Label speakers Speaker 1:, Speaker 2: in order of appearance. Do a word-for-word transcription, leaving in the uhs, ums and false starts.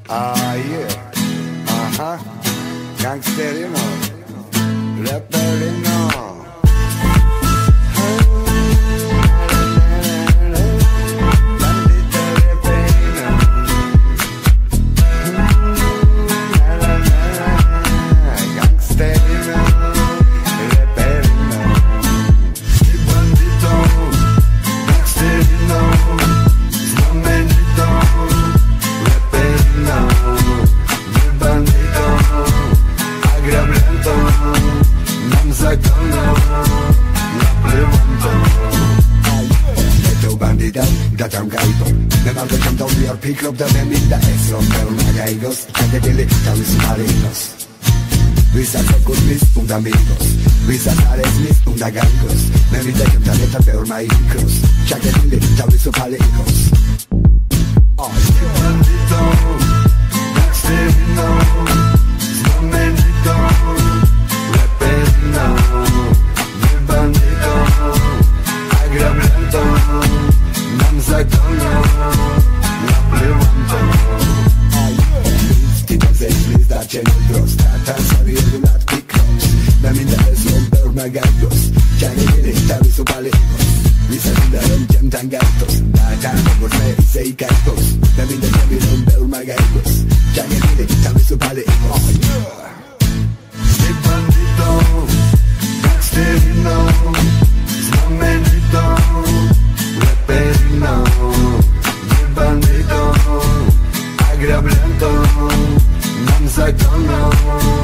Speaker 1: Ah, yeah. Uh-huh. Gangsterino. Rapperino. Bandito rapperino. Gangsterino. Rapperino. Bandito. Gangsterino. Bandito. Bandito, agravlento, nam законно, наплеванто. Metto bandita, da tangaito, me mando con dos your pick up da bemida, es romper magaigos, que te le quitan mis marinos. Visa con mis fundamentos, visa sales mis fundagangos, me vide que te le tapeo maicos, ya que te le quitan mis palicos. Oh, bandito. Gangsterino, bandito, rapperino, bandito, agravlento, nam законно, наплеванто. Ti possessi da cento drosta, tanto riesco a picos, me mi intereso per magagos, ya que te estaba su palecos. Mi salida en jantan gatos, da tanto por me sei gatos, me mi intereso per magagos, ya que te estaba su palecos. Oh yeah. Sei bandito, gangsterino, bandito, rapperino, bandito, agravlento, nam законно.